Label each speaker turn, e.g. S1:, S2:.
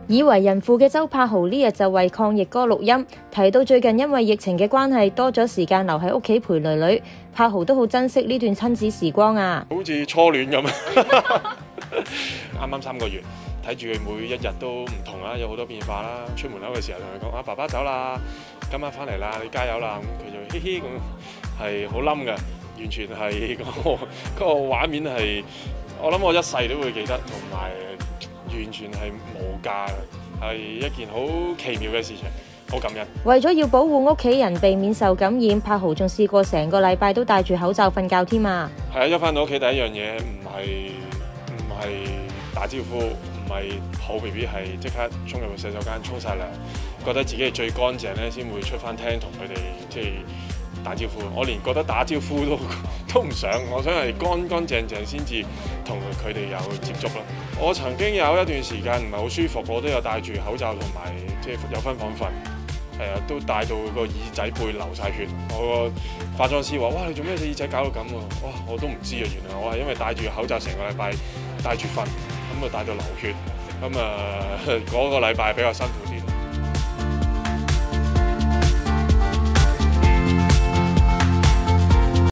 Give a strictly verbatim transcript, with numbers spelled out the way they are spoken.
S1: 已為人父嘅周柏豪呢日就為抗疫歌錄音，提到最近因為疫情嘅關係多咗時間留喺屋企陪女女，柏豪都好珍惜呢段親子時光啊！
S2: 好似初戀咁，啱啱三個月，睇住佢每一日都唔同啦，有好多變化啦。出門口嘅時候同佢講：啊，爸爸走啦，今晚翻嚟啦，你加油啦！咁佢就嘻嘻咁，係好冧嘅，完全係嗰個嗰個畫面係，我諗我一世都會記得，同埋完全係無價嘅，係一件好奇妙嘅事情，好感恩。
S1: 為咗要保護屋企人避免受感染，柏豪仲試過成個禮拜都戴住口罩瞓覺添啊！
S2: 係啊，一翻到屋企第一樣嘢唔係唔係打招呼，唔係抱 B B， 係即刻衝入去洗手間沖晒涼，覺得自己係最乾淨咧，先會出翻廳同佢哋即係打招呼。我連覺得打招呼都都唔想，我想係乾乾淨淨先至同佢哋有接觸咯。我曾經有一段時間唔係好舒服，我都有戴住口罩同埋即係有分房瞓，係啊，都戴到個耳仔背流晒血。我個化妝師話：哇，你做咩隻耳仔搞到咁喎？哇，我都唔知啊，原來我係因為戴住口罩成個禮拜戴住瞓，咁啊戴到流血，咁啊嗰個禮拜比較辛苦啲。